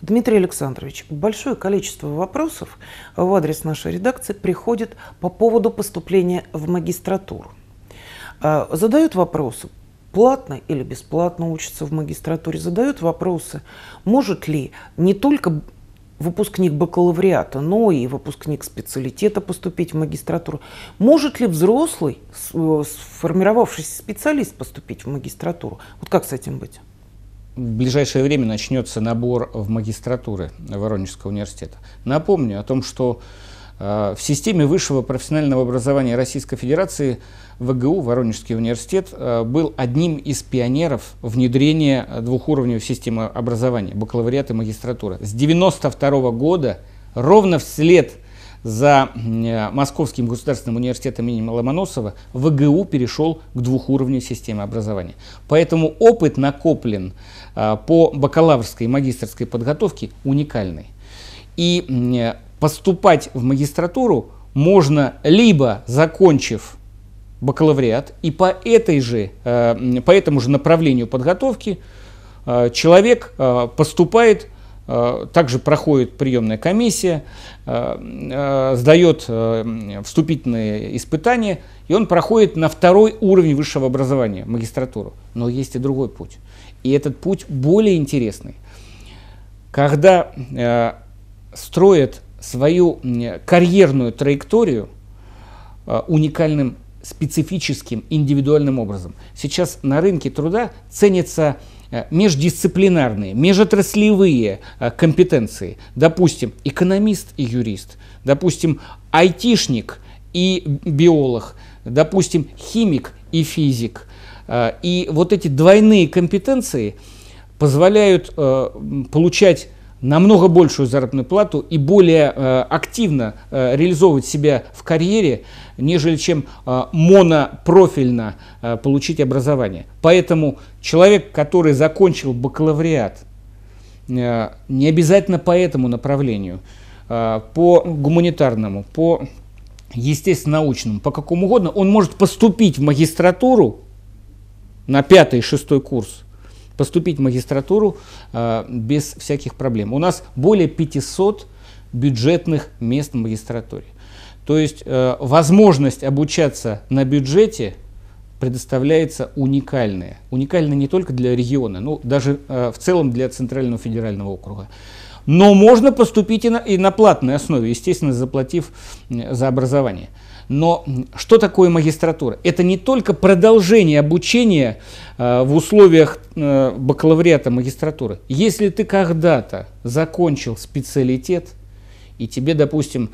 Дмитрий Александрович, большое количество вопросов в адрес нашей редакции приходит по поводу поступления в магистратуру. Задают вопросы, платно или бесплатно учатся в магистратуре, задают вопросы, может ли не только выпускник бакалавриата, но и выпускник специалитета поступить в магистратуру. Может ли взрослый, сформировавшийся специалист поступить в магистратуру? Вот как с этим быть? В ближайшее время начнется набор в магистратуры Воронежского университета. Напомню о том, что в системе высшего профессионального образования Российской Федерации ВГУ, Воронежский университет, был одним из пионеров внедрения двухуровневой системы образования, бакалавриат и магистратура. С 1992 года, ровно вслед за Московским государственным университетом имени Ломоносова, ВГУ перешел к двухуровневой системе образования. Поэтому опыт накоплен по бакалаврской и магистерской подготовке уникальный. И поступать в магистратуру можно либо закончив бакалавриат, и по этому же направлению подготовки человек поступает, также проходит приемная комиссия, сдает вступительные испытания, и он проходит на второй уровень высшего образования, магистратуру. Но есть и другой путь. И этот путь более интересный. Когда строят свою карьерную траекторию уникальным, специфическим, индивидуальным образом. Сейчас на рынке труда ценятся междисциплинарные, межотраслевые компетенции. Допустим, экономист и юрист, допустим, айтишник и биолог, допустим, химик и физик. И вот эти двойные компетенции позволяют получать намного большую заработную плату и более активно реализовывать себя в карьере, нежели чем монопрофильно получить образование. Поэтому человек, который закончил бакалавриат, не обязательно по этому направлению, по гуманитарному, по естественно-научному, по какому угодно, он может поступить в магистратуру на 5-й и 6-й курс, поступить в магистратуру без всяких проблем. У нас более 500 бюджетных мест в магистратуре. То есть возможность обучаться на бюджете предоставляется уникальная. Уникальная не только для региона, но даже в целом для Центрального федерального округа. Но можно поступить и на платной основе, естественно, заплатив за образование. Но что такое магистратура? Это не только продолжение обучения в условиях бакалавриата, магистратуры. Если ты когда-то закончил специалитет, и тебе, допустим,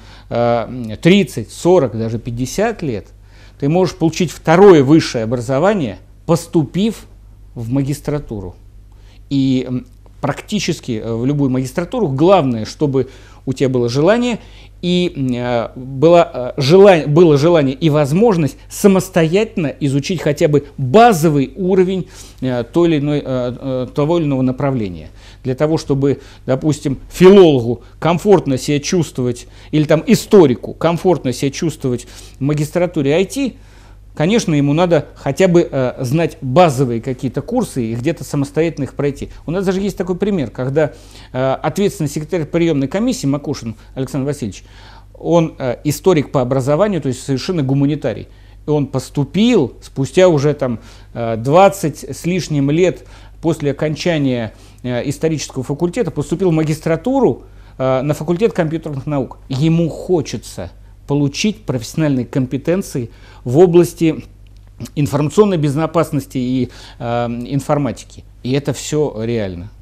30, 40, даже 50 лет, ты можешь получить второе высшее образование, поступив в магистратуру. И практически в любую магистратуру главное, чтобы у тебя было желание, и было желание и возможность самостоятельно изучить хотя бы базовый уровень того или иного направления. Для того, чтобы, допустим, филологу комфортно себя чувствовать, или там историку комфортно себя чувствовать в магистратуре IT, конечно, ему надо хотя бы знать базовые какие-то курсы и где-то самостоятельно их пройти. У нас даже есть такой пример, когда ответственный секретарь приемной комиссии Макушин Александр Васильевич, он историк по образованию, то есть совершенно гуманитарий. И он поступил спустя уже там 20 с лишним лет после окончания исторического факультета, поступил в магистратуру на факультет компьютерных наук. Ему хочется получить профессиональные компетенции в области информационной безопасности и информатики. И это все реально.